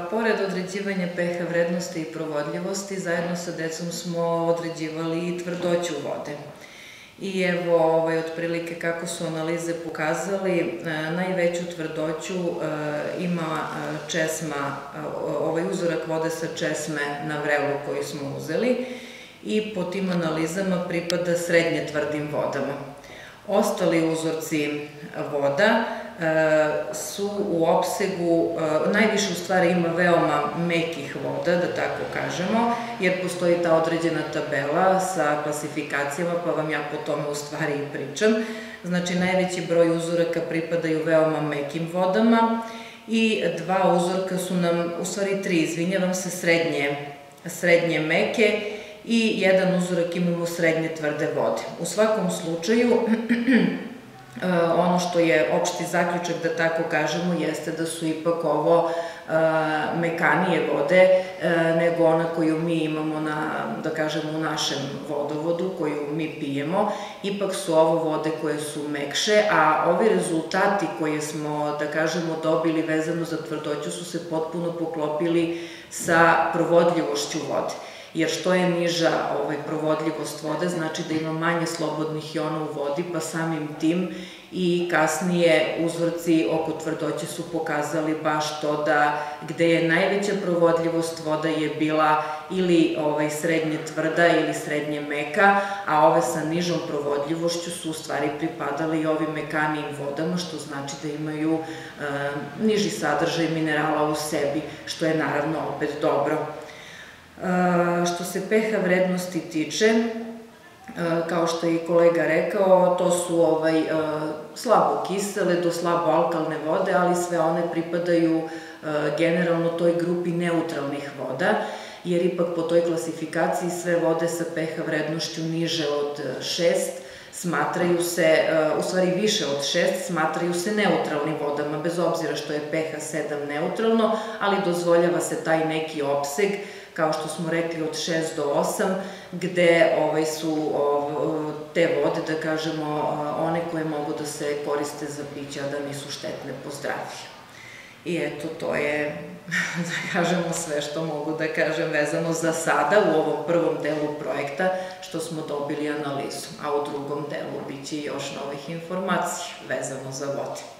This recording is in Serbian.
Pored određivanja pH vrednosti i provodljivosti, zajedno sa decom smo određivali i tvrdoću vode. I evo, otprilike kako su analize pokazali, najveću tvrdoću ima česma, uzorak vode sa česme na vrelu koju smo uzeli i po tim analizama pripada srednje tvrdim vodama. Ostali uzorci voda su u opsegu, najviše u stvari ima veoma mekih voda, da tako kažemo, jer postoji ta određena tabela sa klasifikacijama, pa vam ja po tome u stvari i pričam. Znači, najveći broj uzoraka pripadaju veoma mekim vodama i dva uzorka su nam, u stvari tri, izvinjavam se, srednje meke i jedan uzorak imamo srednje tvrde vode. U svakom slučaju, ono što je opšti zaključak, da tako kažemo, jeste da su ipak ovo mekanije vode nego ona koju mi imamo da kažemo, u našem vodovodu, koju mi pijemo. Ipak su ovo vode koje su mekše, a ovi rezultati koje smo, da kažemo, dobili vezano za tvrdoću su se potpuno poklopili sa provodljivošću vode. Jer što je niža provodljivost vode, znači da ima manje slobodnih iona u vodi, pa samim tim i kasnije uzorci oko tvrdoće su pokazali baš to da gde je najveća provodljivost voda je bila ili srednje tvrda ili srednje meka, a ove sa nižom provodljivošću su u stvari pripadali i ovim mekanijim vodama, što znači da imaju niži sadržaj minerala u sebi, što je naravno opet dobro. Što se pH vrednosti tiče, kao što je i kolega rekao, to su slabo kisele do slabo alkalne vode, ali sve one pripadaju generalno toj grupi neutralnih voda, jer ipak po toj klasifikaciji sve vode sa pH vrednošću niže od 6 smatraju se, u stvari više od 6, smatraju se neutralnim vodama, bez obzira što je pH 7 neutralno, ali dozvoljava se taj neki opseg, kao što smo rekli, od 6 do 8, gde su te vode, da kažemo, one koje mogu da se koriste za piće, a da nisu štetne po zdravlje. I eto, to je, da kažemo, sve što mogu da kažem vezano za sada u ovom prvom delu projekta, što smo dobili analizu, a u drugom delu biće još novih informacija vezano za vode.